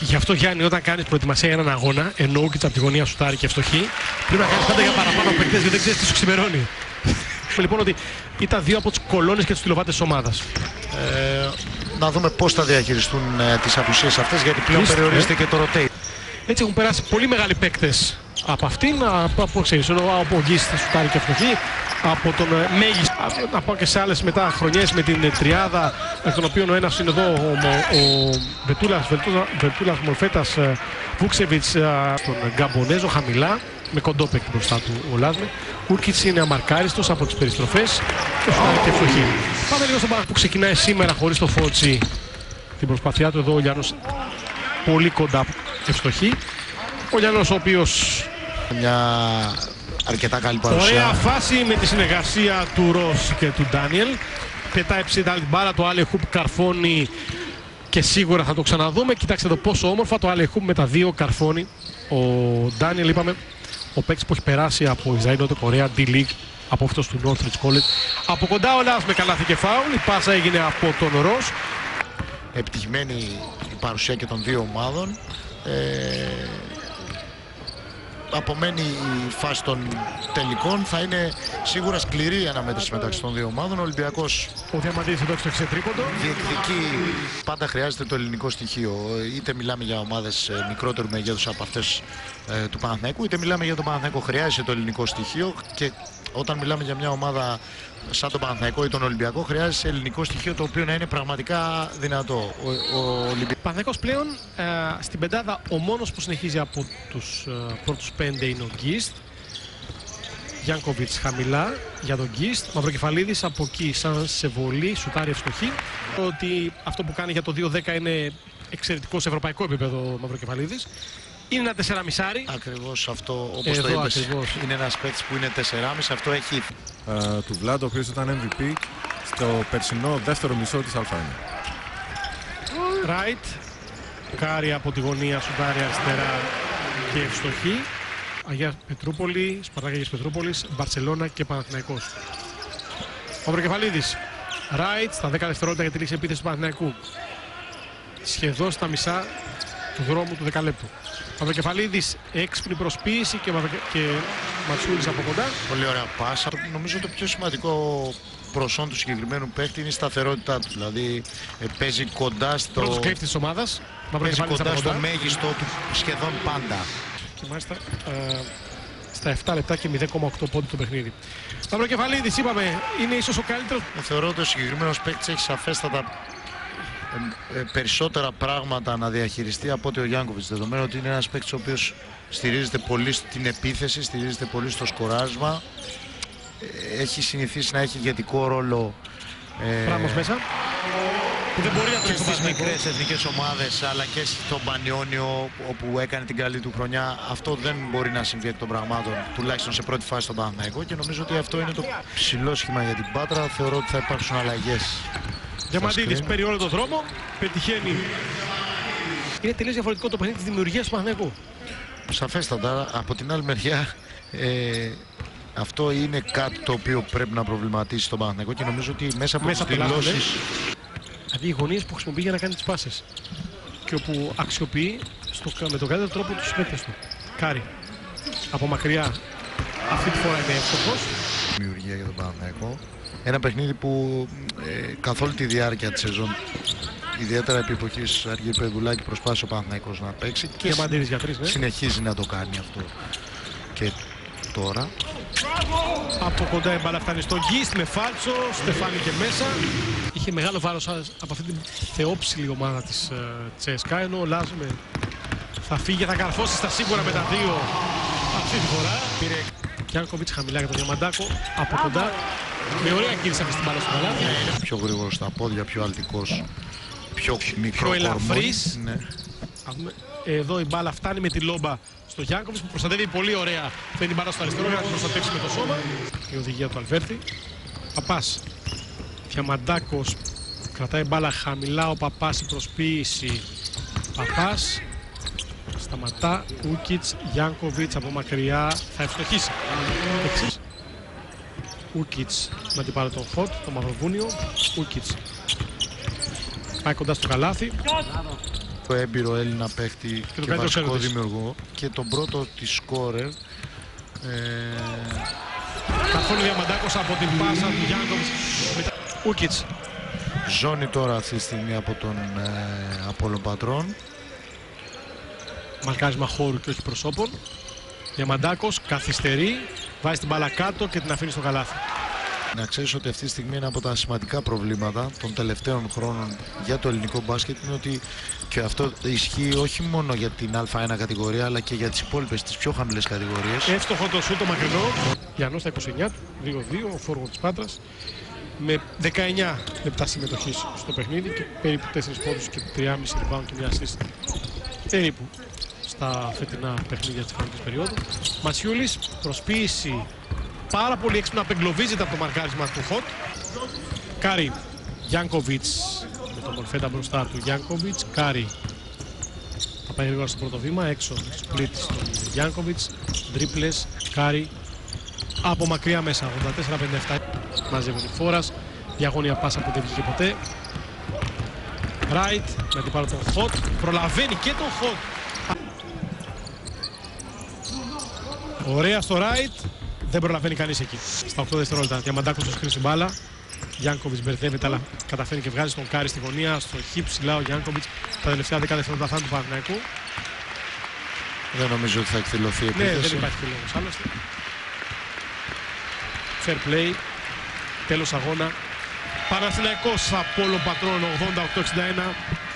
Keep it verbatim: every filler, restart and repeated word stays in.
Γι' αυτό, Γιάννη, όταν κάνεις προετοιμασία για έναν αγώνα, ενώ ο Ούκιτς από τη γωνία σουτάρει και ευστοχή, πρέπει να κάνεις πάντα για παραπάνω παίκτες, γιατί δεν ξέρεις τι σου ξημερώνει. Λοιπόν, ότι ήταν δύο από τους κολόνες και τους τηλοβάτες της ομάδας. Ε, να δούμε πώς θα διαχειριστούν ε, τις απουσίες αυτές, γιατί πλέον Είστε, περιορίζεται ε. και το rotate. Έτσι έχουν περάσει πολύ μεγάλοι παίκτες από αυτήν, από, από, ξέρεις, από ο Γκίστ σουτάρει και ευστοχή, από τον ε, Μέγις, να πάω και σε άλλες μετά χρονιές με την ε, τριάδα, εκ των οποίων ο ένας είναι εδώ, ο, ο, ο Βετούλας, Βετούλας Μορφέτας, ε, Βούξεβιτς, ε, τον Γκαμπονέζο χαμηλά, με κοντό παίκτη μπροστά του ο Λάσμε. Ούρκιτς είναι αμαρκάριστος από τις περιστροφές και σουτάρει και ευστοχή. Πάμε λίγο στον Παναθηναϊκό που ξεκινάει σήμερα χωρίς το Φώτσι. Την προσπάθειά του εδώ ο Γιάννος πολύ κοντά ευστοχή. Ο Γιάννος ο οποίος... Μια αρκετά καλή παρουσία. Ωραία φάση με τη συνεργασία του Ρος και του Ντάνιελ. Πετάει ψηλά την μπάρα, το Άλε Χουπ καρφώνει και σίγουρα θα το ξαναδούμε. Κοιτάξτε εδώ πόσο όμορφα το Άλε Χουπ με τα δύο καρφώνει. Ο Ντάνιελ, είπαμε, ο παίκτης που έχει περάσει από Ισραήλ, Νότιο Κορέα, D-League, από αυτός του Northridge College. Από κοντά ο Λάς με καλάθι και φάουλ, η πάσα έγινε από τον Ρος. Επιτυχημένη η παρουσία και των δύο ομάδων. Ε, απομένει η φάση των τελικών. Θα είναι σίγουρα σκληρή η αναμέτρηση μεταξύ των δύο ομάδων. Ο Ολυμπιακός Ο Διαμαντίδης εδώ στο εξετρίποντο. διεκδικεί, πάντα χρειάζεται το ελληνικό στοιχείο. Είτε μιλάμε για ομάδες μικρότερου μεγέθους από αυτές ε, του Παναθηναϊκού, είτε μιλάμε για τον Παναθηναϊκό. Χρειάζεται το ελληνικό στοιχείο και όταν μιλάμε για μια ομάδα σαν τον Παναθηναϊκό ή τον Ολυμπιακό, χρειάζεται ελληνικό στοιχείο το οποίο να είναι πραγματικά δυνατό. Ο, ο Ολυμπιακός Παναθηναϊκός πλέον ε, στην πεντάδα ο μόνος που συνεχίζει από τους ε, πρώτους πέντε είναι ο Γκίστ. Γιάνκοβιτς χαμηλά για τον Γκίστ. Μαυροκεφαλίδης από εκεί σαν σε βολή, σουτάρει ευστοχή. Ότι αυτό που κάνει για το δύο δέκα είναι εξαιρετικό σε ευρωπαϊκό επίπεδο ο Μαυροκεφαλίδης. Είναι ένα τεσσεράμισάρι. ακριβώς αυτό, όπως Εδώ το είπες, ακριβώς. είναι ένας παίκτης που είναι τεσσεράμισι. Αυτό έχει Uh, του Βλάντ, ο οποίος ήταν εμ βι πι στο περσινό δεύτερο μισό της Αλφάνια. Ράιτ. Κάρι από τη γωνία, σουτάρει αριστερά και ευστοχή. Αγία Πετρούπολη, Σπαρτάκη Αγίας Πετρούπολης, Μπαρσελόνα και Παναθηναϊκός. Μαυροκεφαλίδης. Ράιτ στα δέκα δευτερόλεπτα για τη λήξη επίθεση του Παναθηναϊκού. Σχεδόν στα μισά του δρόμου του δεκαλέπτου. Μαυροκεφαλίδης, έξυπνη προσποίηση και, Μαυροκε... και Ματσούλης από κοντά. πολύ ωραία πάσα. Νομίζω το πιο σημαντικό προσόν του συγκεκριμένου παίκτη είναι η σταθερότητά του. Δηλαδή ε, παίζει κοντά στο, Πρώτος κλέφτης της ομάδας. παίζει Μαυροκεφαλίδης από κοντά στο κοντά. μέγιστο του σχεδόν πάντα. Και μάλιστα ε, στα επτά λεπτά και μηδέν κόμμα οκτώ πόντου το παιχνίδι. Μαυροκεφαλίδης, είπαμε, είναι ίσως ο καλύτερος. Θεωρώ ότι ο συγκεκριμένος παίκτης έχει σαφέστατα ε, ε, περισσότερα πράγματα να διαχειριστεί από ότι ο Γιάνκοβιτς. Δεδομένου ότι είναι ένας παίκτης ο οποίος στηρίζεται πολύ στην επίθεση, στηρίζεται πολύ στο σκοράρισμα. Ε, έχει συνηθίσει να έχει ηγετικό ρόλο ε, Πράγματος μέσα. Που δεν μπορεί να και τρέξει στις το Παναθηναϊκό. μικρές εθνικές ομάδες, αλλά και στον Πανιόνιο όπου έκανε την καλή του χρονιά. Αυτό δεν μπορεί να συμβεί εκ των πραγμάτων, τουλάχιστον σε πρώτη φάση στον Παναθηναϊκό, και νομίζω ότι αυτό είναι το ψηλό σχήμα για την Πάτρα. Θεωρώ ότι θα υπάρξουν αλλαγές. Διαμαντίδης screen. παίρνει όλο τον δρόμο, πετυχαίνει. Είναι τελείως διαφορετικό το παιχνίδι της δημιουργίας του Παναθηναϊκού. Σαφέστατα, από την άλλη μεριά, ε, αυτό είναι κάτι το οποίο πρέπει να προβληματίσει τον Παναθηναϊκό και νομίζω ότι μέσα από Μέσα τις από το λάθος, δηλώσεις. Δηλαδή οι γωνίες που χρησιμοποιεί για να κάνει τις πάσες. Και όπου αξιοποιεί στο, με τον καλύτερο τρόπο τους παίκτες του. Κάρι. Από μακριά. Αυτή τη φορά είναι εύστοχος. Δημιουργία για τον Παναθηναϊκό. Ένα παιχνίδι που ε, καθ' όλη τη διάρκεια της σεζόν, ιδιαίτερα επί εποχής Αργύρη Πεδουλάκη, προσπάθησε ο Παναθηναϊκός να παίξει και Διαμαντίδης για τρεις, ναι. συνεχίζει να το κάνει αυτό και τώρα. Από κοντά η μπάλα φτάνει στον Γκίστ με φάλτσο, Στεφάνι και μέσα. Είχε μεγάλο βάρος από αυτή την θεόψιλη ομάδα της uh, Τσέσκα, ενώ ο Λάζμε θα φύγει, θα καρφώσει στα σίγουρα με τα δύο αυτή τη φορά. Πήρε Γιάνκοβιτς χαμηλά για τον Διαμαντάκο, από κοντά. Με ωραία κίνηση αυτή την μπάλα στο καλάθι. Είναι πιο γρήγορος στα πόδια, πιο αλτικός, πιο μικρό Πιο ελαφρύς. κορμί. Ναι. Εδώ η μπάλα φτάνει με τη λόμπα στο Γιάνκοβιτς που προστατεύει πολύ ωραία. Φέρνει την μπάλα στο αριστερό για να την προστατεύσει με το σώμα. Η οδηγία του Αλβέρτη. Παπάς. Διαμαντάκος κρατάει μπάλα χαμηλά. Ο Παπάς η προσποίηση. Παπάς. Σταματά. Ούκιτς. Γιάνκοβιτς από μακριά. Θα ευστοχίσει. Εξής. Ούκιτς με την πάρει τον Φωτ, το Μαυροβούνιο. Ούκιτς πάει κοντά στο καλάθι. Το έμπειρο Έλληνα παίχτη και, και και βασικό δημιουργό και τον πρώτο της σκόρερ. Ε... Καθόλου Διαμαντάκος από την πάσα του Γιάνκοβιτς. Ούκιτς. Ζώνη τώρα αυτή τη στιγμή από τον ε, Απόλλων Πατρών. Μαρκάρισμα χώρου και όχι προσώπων. Διαμαντάκος καθυστερεί, βάζει την μπάλα κάτω και την αφήνει στο καλάθι. Να ξέρεις ότι αυτή τη στιγμή είναι από τα σημαντικά προβλήματα των τελευταίων χρόνων για το ελληνικό μπάσκετ είναι ότι και αυτό ισχύει όχι μόνο για την Α1 κατηγορία αλλά και για τις υπόλοιπες, τις πιο χαμηλές κατηγορίες. Εύστοχο το σούτο μακρινό. Γιάννος στα είκοσι εννιά του, δύο δύο, ο φόργο της Πάτρας. Με δεκαεννιά λεπτά συμμετοχής στο παιχνίδι και περίπου τέσσερις πόντους και τρία κόμμα πέντε rebound και μια assist. Περίπου στα φετινά παιχνίδια της χρονικής περίοδου. Μασιούλης, προσποίηση πάρα πολύ έξυπνα, απεγκλωβίζεται από το μαρκάρισμα του Χοτ. Κάρι, Γιάνκοβιτς με τον Μορφέτα μπροστά του. Γιάνκοβιτς, Κάρι θα πάει γρήγορα στο πρώτο βήμα, έξω σπλίτ στον Γιάνκοβιτς, τρίπλες, Κάρι από μακριά μέσα, ογδόντα τέσσερα πενήντα επτά. Μαζεύει ο Φόρας, διαγώνια πάσα που δεν βγήκε ποτέ. Ράιτ με αντιπάλο τον Χοτ, προλαβαίνει και τον Χοτ. Ωραία στο right, δεν προλαβαίνει κανείς εκεί. Στα οκτώ δευτερόλεπτα, Διαμαντάκος του σκρίσει μπάλα. Γιάνκοβιτς μπερδεύεται, αλλά καταφέρει και βγάζει τον Κάρι στη γωνία. Στο χι ψηλά ο Γιάνκοβιτς. Τα τελευταία δέκα δευτερόλεπτα θα είναι του Παναθηναϊκού. Δεν νομίζω ότι θα εκδηλωθεί επίθεση. Ναι, δεν υπάρχει λόγος άλλωστε. Fair play, τέλος αγώνα. Παναθηναϊκός Απόλλων Πατρών ογδόντα οκτώ εξήντα ένα.